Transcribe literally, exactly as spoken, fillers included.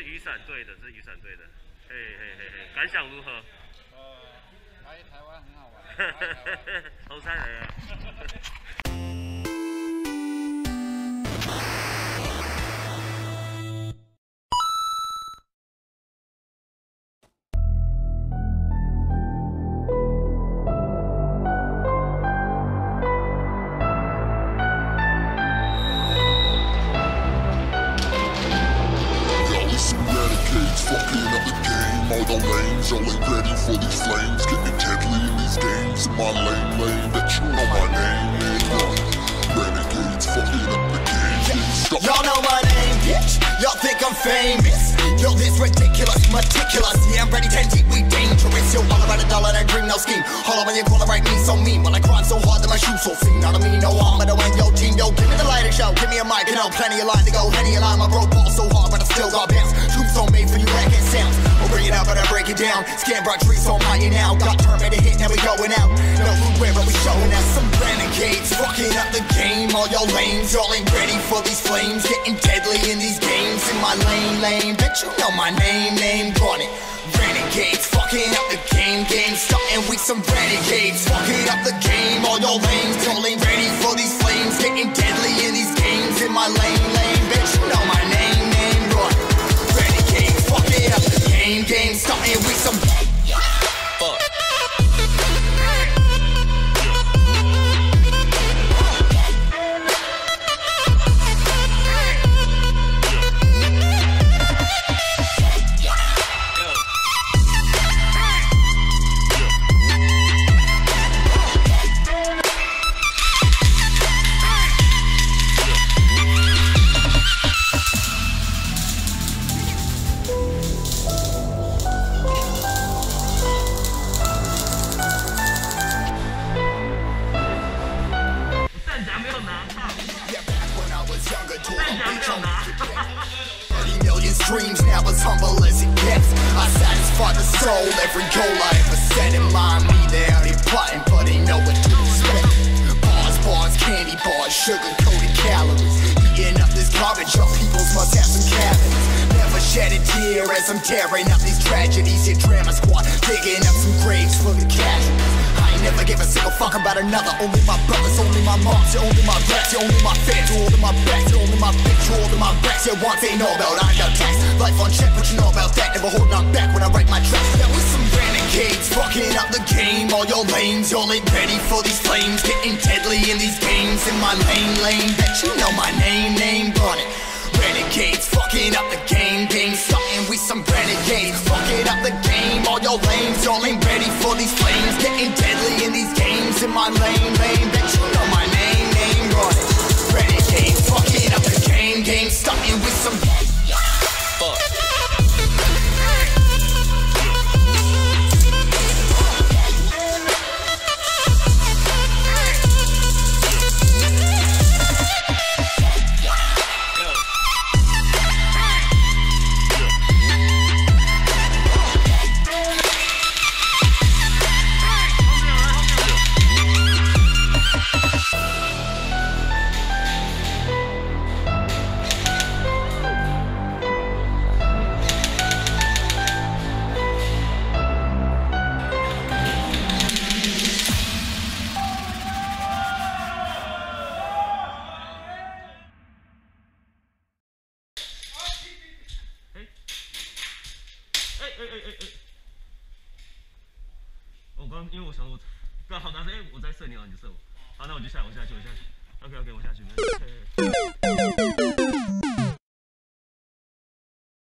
雨伞队的，这是雨伞队的。嘿嘿嘿嘿，感想如何？ 呃，来台湾很好玩。 好彩来啊！ Fucking up the game, all the lanes, y'all ain't ready for these flames. Getting deadly in these games, in my lane, lane, bet you know my name, name. Renegades, fucking up the game. Y'all know my name, bitch. Y'all think I'm famous. Yo, this ridiculous, meticulous. Yeah, I'm ready, ten deep, we dangerous. Yo, all about a dollar, that dream, no scheme. Hollow when you call it right, me so mean. When I grind so hard that my shoes so clean. Not a mean, no harm, but I win yo team. Yo, give me the lighter show, give me a mic, and I'll plenty of line to go. Henny a line, my bro ball so hard, but I still got bounce. Tombstone made for you, racket sounds. We'll bring it out, but I break it down. Scan brought trees on my now. Got permit to hit, now we going out. No food where we showing out some renegades. Fucking up the game, all y'all lanes. Y'all ain't ready for these flames. Getting deadly in these games. In my lane, lane. Bet you know my name, name. Run it. Renegades, fucking up the game, game. Starting with some renegades. Fucking up the game, all y'all lanes. Y'all ain't ready for these flames. Getting deadly in these games. In my lane, lane. Bet you know my name, name. Run it. Renegades, fucking up the game, game. Starting with some. Fuck. thirty million streams, now as humble as it gets. I satisfy the soul, every goal I ever set in mind. Me, they out here plotting, but they know what to expect. Bars, bars, candy bars, sugar-coated calories. Eating up this garbage, y'all peoples must have some cavities. Never shed a tear as I'm tearing up these tragedies. Your drama squad, digging up some graves for the casualties. Never give a single fuck about another. Only my brothers, only my moms, you're only my rats, you're only my fans, you're only my backs, you're only my bitch, you're only my racks. Yeah, once ain't know about I got tax. Life on check, what you know about that? Never holding on back when I write my tracks. Now we some renegades, fucking up the game. All your lanes, y'all ain't ready for these flames. Getting deadly in these games. In my lane, lane, bet you know my name, name, run it. Renegades, fucking up the game, game. Starting with some renegades, fucking up the game. All your lanes, y'all ain't ready for these flames. Getting deadly in these games. In my lane, lane, bet you know my name, name, run it. Renegades, fucking up the game, game. Starting with some fuck. 我刚因为我想说，对，好难，哎，我在射你啊，你就射我。好，那我就下，我下去，我下去。OK OK， 我下去。